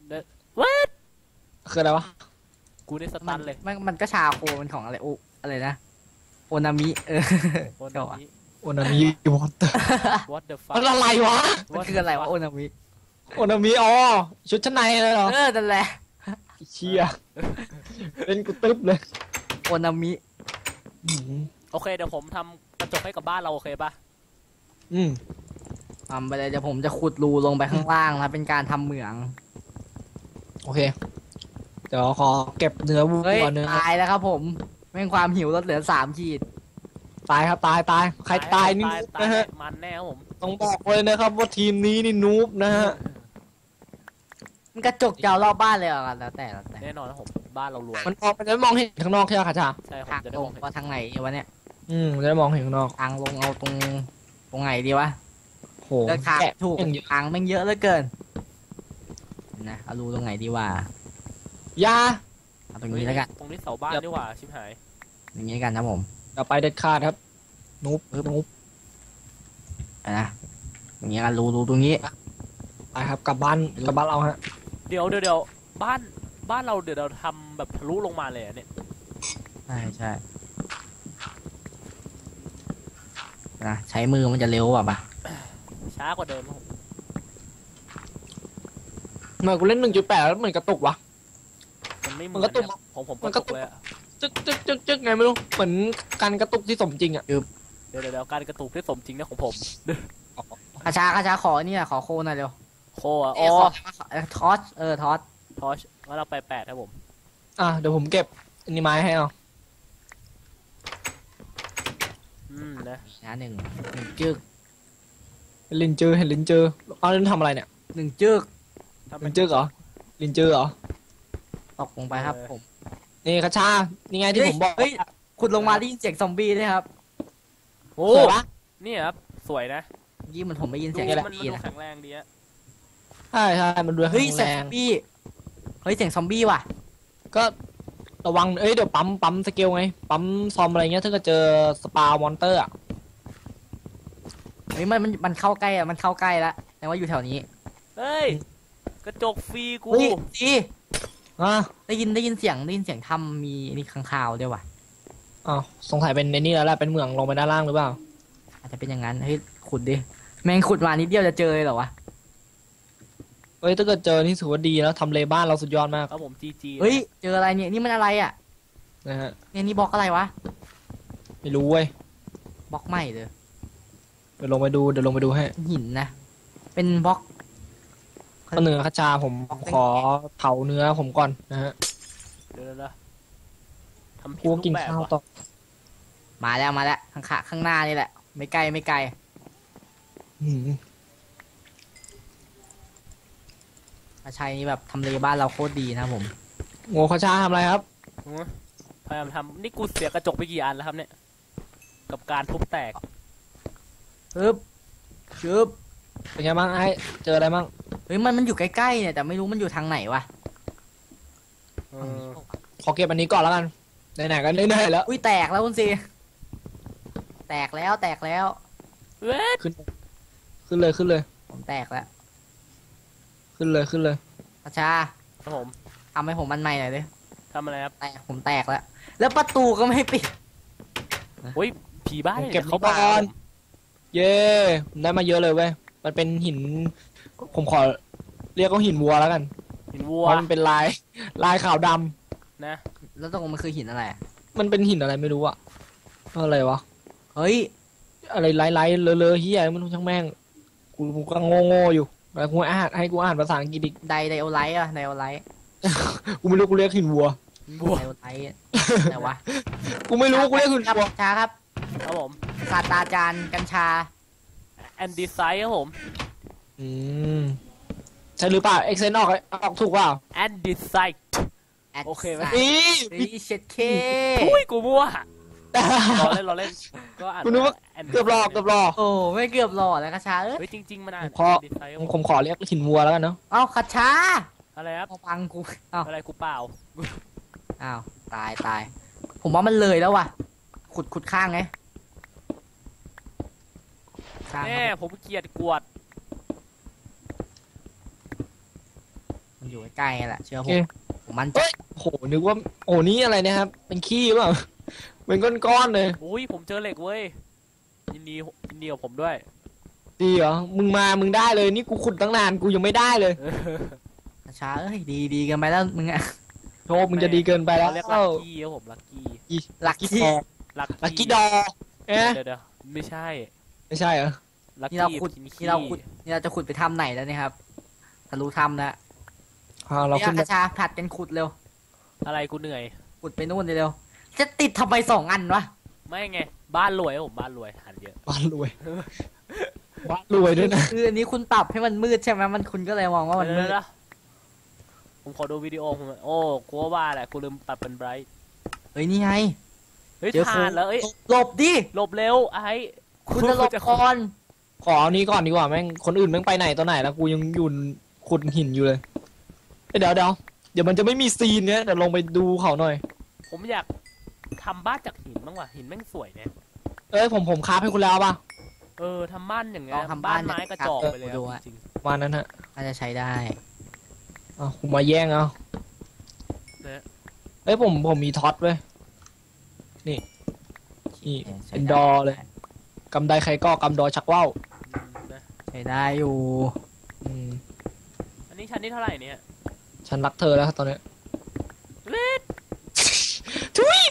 คืออะไรวะกูได้สตันเลยมันมันก็ชาโคมันของอะไรโออะไรนะโอนามิเออโอ้เจ้าอะนี้โอนามิวอเตอร์ what the มัน fuck อะไรวะมันคืออะไรวะโอนามิโอนามิอ๋อชุดชั้นในเลยเหรอเออนั่นแหละเชี่ยเป็นกูตึ๊บเลยโอนามิอืมโอเคเดี๋ยวผมทำกระจกให้กับบ้านเราโอเคปะอืมทำไปเลยเดี๋ยวผมจะขุดรูลงไปข้างล่างนะเป็นการทำเหมืองโอเค เดี๋ยวขอเก็บเนื้อวัวเฮ้ยเนื้อตายแล้วครับผมแม่งความหิวลดเหลือสามขีดตายครับตายตายใครตายนี่ตายนุ๊บตายนะฮะมันแน่ครับผมต้องบอกเลยนะครับว่าทีมนี้นี่นูบนะฮะมันกระจกยาวรอบบ้านเลยเหรอกันแล้วแต่แล้วแต่แน่นอนนะผมบ้านเรารวยมันออกมันจะมองเห็นข้างนอกใช่ไหมคะจ่าใช่ผมทางจะลได้มงองเห็นว่าทางไหนวะเนี่ยอืมมันจะได้มองเห็นข้างนอกทางลงเอาตรงตรงไหนดีวะโหเลือกทางแกะถูกอย่างเยอะทางแม่งเยอะเหลือเกินนะเอารูตรงไหนดีวะอยาเอาตรงนี้แล้วกันตรงนี้เสาบ้านดีกว่าชิบหายอย่างนี้แล้วกันนะผมอย่าไปเด็ดขาดครับนูบนูบเอานะอย่างนี้กันรูรูตรงนี้ไปครับกลับบ้านกลับบ้านเราฮะเดี๋ยวเดี๋ยวเดี๋ยวบ้านบ้านเราเดี๋ยวเราทำแบบทะลุลงมาเลยอะเนี่ยใช่ใช่นะใช้มือมันจะเร็วกว่าปะช้ากว่าเดิมครับผมเมื่อกูเล่นหนึ่งจุดแปดแล้วเหมือนกระตุกวะมันไม่เหมืมัอนนก็ตุกครับของผมมัก็นก็ตุกตุกเลยอะจึ๊กจึ๊กจึ๊กจึ๊กไงไม่รู้เหมือนการกระตุกที่สมจริงอ่ะเดี๋ยวเดี๋ยวเดี๋ยวการกระตุกที่สมจริงนะของผมคาชาคาชาขอเนี่ยขอโคหน่อยเร็วโคอ่ะเอ้อ๋ยอขอเอ่อทอสเออทอสทอชงั้นเราไปแปดครับผมอ่ะเดี๋ยวผมเก็บอันนี้ไม้ให้เอาอืมนะนะหนึ่งหนึ่งจึกเห็นลินเจอเห็นลินเจอเอาลินทำอะไรเนี่ยหนึ่งจึกถ้าลิมันนเจอเหรอลินเจอเหรอตกลงไปครับผมนี่คาชานี่ไงที่ผมบอกเฮ้ยขุดลงมาได้ยินเสียงซอมบี้ด้วยครับโอ้สวยปะนี่ครับสวยนะยี่มันผมไม่ยินดูเสียงมันซอมันมบี้ดูนะแข็งแรงดีอะใช่ใช่มันดูเฮ้ยแข็งเสียแรงงซอมบี้เฮ้ยเสียงซอมบี้ว่ะก็ระวังเอ้ยเดี๋ยวปั๊มปั๊มสเกลไงปั๊มซอมอะไรเงี้ยถ้าเกิดเจอสปามอนเตอร์อ่ะเฮ้ยมันมันมันเข้าใกล้อะมันเข้าใกล้แล้วแต่ว่าอยู่แถวนี้เฮ้ยกระจกฟรีกูเฮ้ยดีอ่ะได้ยินได้ยินเสียงได้ยินเสียงทำมีนี่ข้างคาวด้วยว่ะอ้าวสงสัยเป็นในนี่แล้วแหละเป็นเหมืองลงไปด้านล่างหรือเปล่าอาจจะเป็นอย่างนั้นเฮ้ยขุดดิแม่งขุดมานิดเดียวจะเจอเลยเหรอวะเอ้ยถ้าเกิดเจอนี่ถือว่าดีแล้วทำเลบ้านเราสุดยอดมากครับผมจีจีเฮ้ยเจออะไรเนี่ยนี่มันอะไรอ่ะนะฮะเนี่ยนี่บล็อกอะไรวะไม่รู้เว้ยบล็อกใหม่เลยเดี๋ยวลงไปดูเดี๋ยวลงไปดูให้หินนะเป็นบล็อกข้าวเหนือข้าชาผมขอเผาเนื้อผมก่อนนะฮะเดี๋ยวนะทำผิดกูรูกินปแบบข้าวว่ะต่อมาแล้วมาแล้วข้างขาข้างหน้านี่แหละ ไม่ไกลไม่ไกลหืมอาชัยนี่แบบทำเลบ้านเราโคตรดีนะผมโง่ข้าชาทำอะไรครับอืมพยายามทำนี่กูเสียกระจกไปกี่อันแล้วครับเนี่ยกับการทุบแตกปึ๊บชึบเป็นไงบ้างไอ้เจออะไรบ้างเฮ้ยมันมันอยู่ใกล้ๆเนี่ยแต่ไม่รู้มันอยู่ทางไหนวะเออขอเก็บอันนี้ก่อนแล้วกันไหนๆกันไหนๆแล้วอุ้ยแตกแล้วคุณซีแตกแล้วแตกแล้วเว้ยขึ้นขึ้นเลยขึ้นเลยผมแตกแล้วขึ้นเลยขึ้นเลยอาชาครับผมทำให้ผมมันใหม่หน่อยดิทำอะไรครับแตกผมแตกแล้ว แล้วประตูก็ไม่ปิดโอ้ยผีบ้าผมเนี่ยเก็บเขานี้ก่บ้าอน เย้ได้มาเยอะเลยเว้ยมันเป็นหิน ผมขอเรียกว่าหินวัวแล้วกันเห็นวัเพวราะมันเป็นลายลายขาวดำนะแล้วตรงมันคือหินอะไรอะมันเป็นหินอะไรไม่รู้อะอะไรวะเฮ้ยอะไรไล่ๆเลอะๆเฮียมันช่างแม่งกูกูก็โง่ๆอยู่แล้วกูอ่านให้กูอ่านภาษาอังกฤษอีกไดไดโอไลท์อะไดโอไลท์กูไม่รู้กูเรียกหินวัววัวไดโอไลท์ไหนวะกูไม่รู้กูเรียกหินครับวัวชาครับครับผมศาสตราจารย์กัญชาแอนดีไซน์ครับผมอืมใช่หรือเปล่าเอ็กเซนออกออกถูกเปล่าแอนดีไซน์ At โอเคไหม Science นี่เฮ้ยเช็ดเคอุ้ยกูมั่วรอเล่นรอเล่นก็อ่านกูนึกว่า Andy เกือบหลอกเกือบหลอกโอ้ไม่เกือบหล่อแล้วกระชาเอ้ยเฮ้ยจริง ๆ มันอ่านขอดีไซน์ผมผมขอเรียกหินวัวแล้วกันเนาะเอ้าคัดชาอะไรครับเอาฟังกูเอ้าอะไรกูเปล่าอ้าวตายตาย ผมว่ามันเลยแล้วว่ะ ขุดขุดข้างไงข้างแน่ผมเกลียดกวดมันอยู่ใกล้ๆแหละเชื่อโอผเคมผมมันใจโอ้โหนึกว่าโอ้นี่อะไรเนะครับ เป็นขี้หรือเปล่าเป็นก้อนๆเลยอุ้ยผมเจอเหล็กเว้ยยินดียินดีกับผมด้วยดีเหรอมึงมามึงได้เลยนี่กูขุดตั้งนานกูยังไม่ได้เลยกระชาเอ้ยดีดีกันไปแล้วมึงอะโชคมึงจะดีเกินไปแล้วเขาเรียกลักกี้ครับผมลักกี้หลักกี้ที่ทอลักลักกี้ดอเอ๊ะเดี๋ยวเดี๋ยวไม่ใช่ไม่ใช่เหรอลักนี่เรากี้ขุดกินนี่ขี้เราขุดนี่เราจะขุดไปถ้ำไหนแล้วเนี่ยครับทะลุถ้ำแล้วอ่าเราเนี่ยขึ้นกไประชาผัดกันขุดเร็วอะไรกูเหนื่อยขุดไปนู่นเร็วจะติดทำไมสองอันวะไม่ไงบ้านรวยครับผมบ้านรวยหันเยอะบ้านรวยบ้านรวยด้วยนะคืออันนี้คุณปรับให้มันมืดใช่ไหมมันคุณก็เลยมองว่ามันมืเดี๋ยวดเดี๋ยวผมขอดูวิดีโอผมหน่อยโอ้กูว่าว่าแหละกูลืมปรับเป็นไบรท์เฮ้ยนี่ไงเฮ้ยเดี๋ยวทานแล้วเอ้ยหลบดิหลบเร็วไอ้คุณจะหลบก่อนขอเอานี้ก่อนดีกว่าแม่งคนอื่นแม่งไปไหนตอนไหนแล้วกูยังอยู่ขุดหินอยู่เลยเอ้ยเดี๋ยวเดี๋ยวเดี๋ยวมันจะไม่มีซีนเนี้ยเดี๋ยวลงไปดูเขาหน่อยผมอยากทำบ้านจากหินบ้างว่ะหินแม่งสวยเนี่ยเอ้ยผมผมคราฟให้คุณแล้วป่ะเออทำบ้านอย่างเงี้ลยองทำบ้านไม้กระจอกไปเลยดูอะอะจริงประมาณนั้นฮะน่าจะใช้ได้อ้าวผมมาแย่งเอาเอ้ยผมผมมีท็อตเว้ยนี่นี่เป็นดอเลยกำไดใครก็กำดอชักว่าวๆนะใช้ได้อยู่อืมอันนี้ชั้นที่เท่าไหร่เนี่ยฉันรักเธอแล้วตอนเนี้ยเล็ดทุย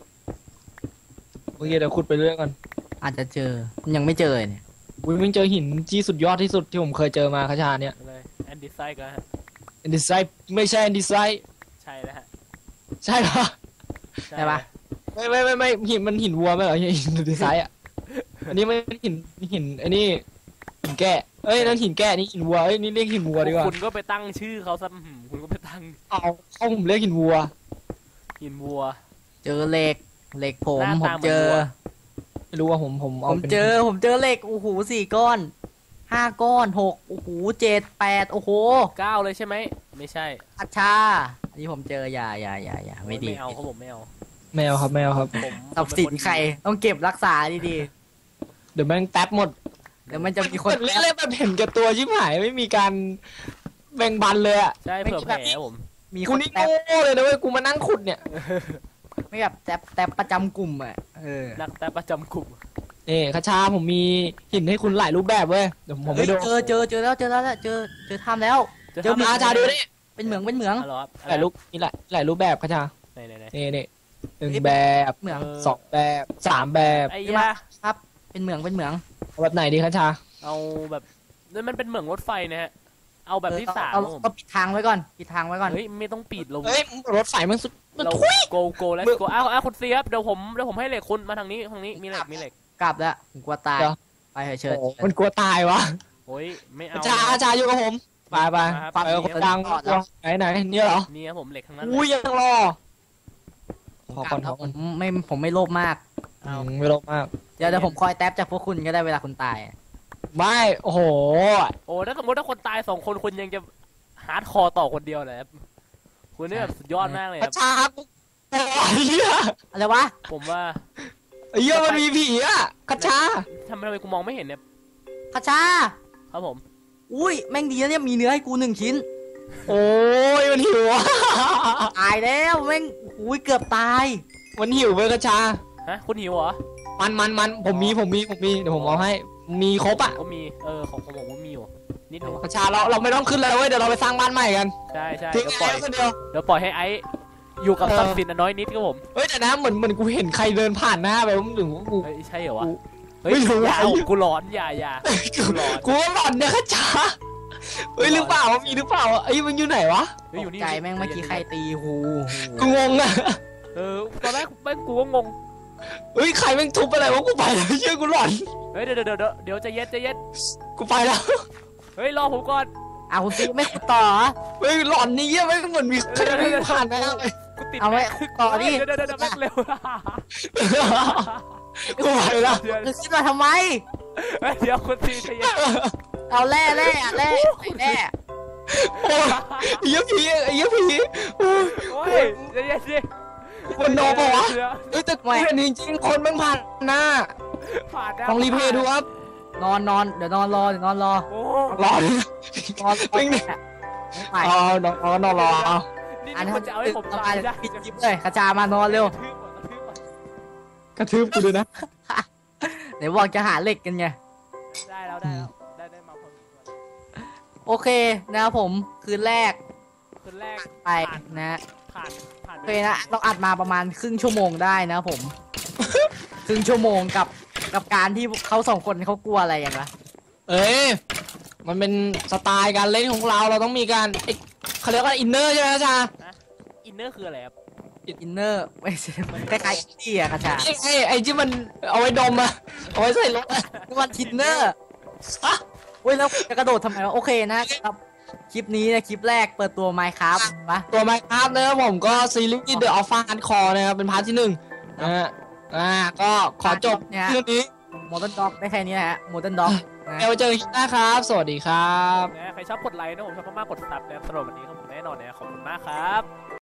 โอเคเดี๋ยวขุดไปเรื่อยก่อนอาจจะเจอยังไม่เจอเนี่ยวิ่งวิ่งเจอหินที่สุดยอดที่สุดที่ผมเคยเจอมาคาชาเนี่ยเลยแอนดี้ไซก็ฮะแอนดิไซไม่ใช่แอนดิไซใช่แล้วฮะใช่ปะใช่ปะไม่ไม่ไม่ไม่หินมันหินวัวไหมเหรอหินแอนดิไซอ่ะอันนี้มันหินหินไอ้นี่หินแก่เอ้ยนั่นหินแก่นี่หินวัวเอ้ยนี่เรียกหินวัวดีกว่าคุณก็ไปตั้งชื่อเขาซะหืมคุณก็ไปตั้งเอาเข้าผมเรียกหินวัวหินวัวเจอเหล็กเหล็กผมหน้าผมตาเหมือนเจอวัวไม่รู้ว่าผมผมผเอามเป็นเจอผมเจอเหล็กโอ้โหสี่ก้อนห้าก้อนหกโอ้โหเจ็ดแปดโอ้โหเก้าเลยใช่ไหมไม่ใช่อัชชาอันนี้ผมเจออย่าอย่าอย่าอย่าไม่ดีไม่เอาเขาผมไม่เอาแมวครับแมวครับผมทรัพย์สินใครต้องเก็บรักษาดีเดี๋ยวแม่งแท็บหมดๆเดี๋ยวมันจะมีคนเล่นๆแบบเห็นแก่ตัวชิบหายไม่มีการแบ่งบันเลยอ่ะใช่เผื่อแผลผมมีคกูนนี่แท็บโง่เลยนะเว้ยกูมานั่งขุดเนี่ยไม่แบบแท็บแท็บประจำกลุ่มอ่ะเออนักแต่ประจำกลุ่มนี่คาชาผมมีหินให้คุณหลายรูปแบบเว้ยเดี๋ยวผมเฮ้ไปยดูเจอเจอเจอแล้วเจอแล้วเจอเจอทำแล้ว เจอคาชาดูนี่เป็นเหมืองเป็นเหมืองอ๋อเหรอครับหลายรูปมีหลายหลายรูปแบบคาชาไหนไหนไหนนี่นี่หนึ่งแบบเหมืองสองแบบสามแบบไอ้ใช่ยาปะ ครับ เป็นเหมืองเป็นเหมืองเอาแบบไหนดีคาชาเอาแบบนั่นมันเป็นเหมืองรถไฟนะฮะเอาแบบที่เออสามเอาครับผมก็ปิดทางไว้ก่อนปิดทางไว้ก่อนเฮ้ยไม่ต้องปิดเราเฮ้ยรถไฟมันสุดมันเราทุยโกโกแล้วโกอ้าวอ้าวคุณเสียบเดี๋ยวผมเดี๋ยวผมให้เหล็กคุณมาทางนี้ทางนี้มีเหล็กมีเหล็กกลับแล้วผมกลัวตายเดี๋ยวไปเถอะเชิญโอ้มันกลัวตายวะโอ้ยไม่เอาคาชาคาชาอยู่กับผมไปไปมาครับไปกับคนดังไหนไหนเนี่ยเหรอนี่ครับผมเหล็กทั้งนั้นเลอุ้ยยยังรอขอก่อนกขลัอบ ก่ผอนมไม่ผมไม่โลภมากอืมไม่รบมากเดี๋ยวเดี๋ยวผมคอยแท็บจากพวกคุณก็ได้เวลาคุณตายอะไม่โอ้โหโอ้ถ้าสมมติถ้าคนตายสองคนคุณยังจะฮาร์ดคอร์ต่อคนเดียวเลยครับคุณนี่แบบสุดยอดมากเลยคพรัระบชาครับไอ้เหี้ยอะไรวะผมว่าไอ้เหี้ยมันมีผีอ่ะกระชาทำไมทำไมกูมองไม่เห็นเนี่ยคาชาครับผมอุ้ยแม่งดีนะเนี่ยมีเนื้อให้กูหนึ่งชิ้นโอ้ยมันหิวอ่ะตายแล้วแม่งอุ้ยเกือบตายมันหิวเว้ยกระชาฮะคุณหิวเหรอมันมันมันผมมีผมมีผมมีเดี๋ยวผมเอาให้มีครบอ่ะก็มีเออของของผมก็มีอยู่นิดนึงกระชาเราเราไม่ต้องขึ้นแล้วเว้ยเดี๋ยวเราไปสร้างบ้านใหม่กันใช่ใช่ทิ้งเดี๋ยวปล่อยไอ้คนเดียวเดี๋ยวปล่อยให้ไอซ์อยู่กับเออทรัพย์สินอันน้อยนิดครับผมเฮ้ยแต่นะเหมือนเหมือนกูเห็นใครเดินผ่านหน้าไปผมถึงว่ากูเฮ้ยใช่เหรอวะกูเฮ้ยไม่รู้อย่าว่าเอากูหลอนอย่าอย่ากูหลอนกูว่าหลอนเนี่ยกระชาเฮ้ยหรือเปล่ามีหรือเปล่าเอ้ยมันอยู่ไหนวะเฮ้ยอยู่นี่ใจแม่งเมื่อกี้ใครตีหูกูงงอ่ะเออตอนแรกแม่งกูก็งงเฮ้ยใครแม่งทุบอะไรวะกูไปแล้วเชื่อกูหลอนเฮ้ยเดี๋ยวเดี๋ยวเดี๋ยวเดี๋ยวใจะเย็นใจะเย็นกูไปแล้วเฮ้ยรอผมก่อนอ้าวคุณตีไม่ขุดต่อเหรอเฮ้ยหลอนนี่เยี่ยไม่งเหมือนมีใครเดินผ่านหน้าไปกูติดเอาไว้แม็กต่อดิเดี๋ยวเดี๋ยวเดี๋ยวแม็กเร็วกูไปแล้วเดี๋ยวคือขึ้นมาทำไมเฮ้ยเดี๋ยวคุณทีใจะเย็นเอาแร่แร่แร่แร่โอ้ยไอ้เหี้ยผีไอ้เหี้ยผีโอ้ยโอ้ยใจะเย็นสิมันโนปะวะเดี๋ยเฮ้ยแต่กูเห็นจริงๆคนแม่งผ่านหน้าผ่านได้ลองรีเพลย์ดูครับนอนนอนเดี๋ยวนอนรอเดี๋ยวนอนรอโอ้รอเลยนอนจริงดิไม่ไปอ๋อนอนนอนรอเอานี่อันนี่นี้คุณจะเอาให้ผมตายได้ปิดคลิปเลยคาชามานอนเร็วกระทืบก่อนกระทืบก่อนกระทืบกูด้วยนะเดี๋ยวบอกจะหาเหล็กกันไงได้แล้วได้แล้วได้ได้มาพอสมควรโอเคนะครับผมคืนแรกคืนแรกไปนะผ่านผ่านโอเคนะเราอัดมาประมาณครึ่งชั่วโมงได้นะครับผม ครึ่งชั่วโมงกับกับการที่เขาสองคนเขากลัวอะไรอย่างละเอ้ยมันเป็นสไตล์การเล่นของเราเราต้องมีการเอ้ยเขาเรียกว่าอินเนอร์ใช่ไหมจ๊ะอินเนอร์คืออะไรครับอินเนอร์ไม่ใช่มันคล้ายๆอินดี้อะคาชาไอ้ไอ้ไอ้ที่มันเอาไว้ดมอะเอาไว้ใส่รถอะนี่มันทินเนอร์เว้ยแล้วจะกระโดดทำไมวะโอเคนะครับคลิปนี้นะคลิปแรกเปิดตัว Minecraft ปะตัวไมค์ครับนะครับผมก็ซีรีส์ The Alpha Hardcore นะครับเป็นพาร์ทที่หนึ่งนะฮะอ่าก็ขอจบเนี่ยเรื่องนี้โมเดิร์นด็อกได้แค่นี้นะฮะโมเดิร์นด็อกนะเดี๋ยวเจอกันนะครับ สวัสดีครับนะใครชอบกดไลค์นะผมชอบมากๆกดซับนะสำหรับวันนี้ครับผมแน่นอนนะขอบคุณมากครับ